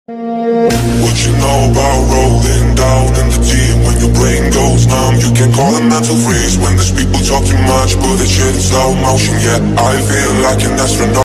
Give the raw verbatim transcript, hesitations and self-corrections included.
What you know about rolling down in the deep? When your brain goes numb, you can call it mental freeze. When there's people talk too much, but it's shit in slow motion. Yeah, I feel like an astronaut.